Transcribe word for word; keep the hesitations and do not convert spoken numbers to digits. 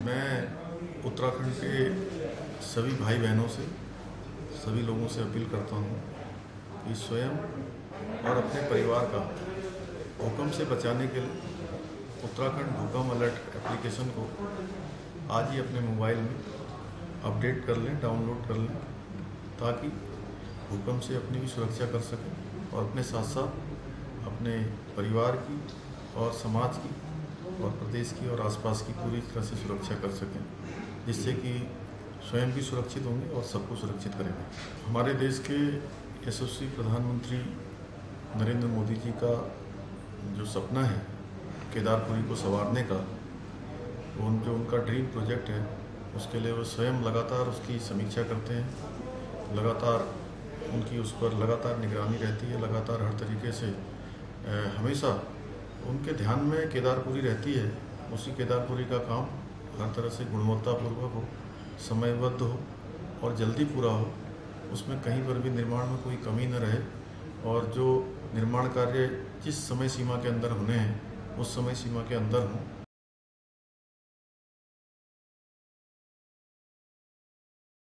मैं उत्तराखंड के सभी भाई बहनों से, सभी लोगों से अपील करता हूँ कि स्वयं और अपने परिवार का भूकंप से बचाने के लिए उत्तराखंड भूकंप अलर्ट एप्लीकेशन को आज ही अपने मोबाइल में अपडेट कर लें, डाउनलोड कर लें, ताकि भूकंप से अपनी भी सुरक्षा कर सकें और अपने साथ साथ अपने परिवार की और समाज की और प्रदेश की और आसपास की पूरी तरह से सुरक्षा कर सकें, जिससे कि स्वयं भी सुरक्षित होंगे और सबको सुरक्षित करेंगे। हमारे देश के यशस्वी प्रधानमंत्री नरेंद्र मोदी जी का जो सपना है केदारपुरी को संवारने का, वो जो उनका ड्रीम प्रोजेक्ट है, उसके लिए वो स्वयं लगातार उसकी समीक्षा करते हैं, लगातार उनकी उस पर लगातार निगरानी रहती है, लगातार हर तरीके से हमेशा उनके ध्यान में केदारपुरी रहती है। उसी केदारपुरी का काम हर तरह से गुणवत्तापूर्वक हो, समयबद्ध हो और जल्दी पूरा हो, उसमें कहीं पर भी निर्माण में कोई कमी न रहे और जो निर्माण कार्य जिस समय सीमा के अंदर होने हैं उस समय सीमा के अंदर हों।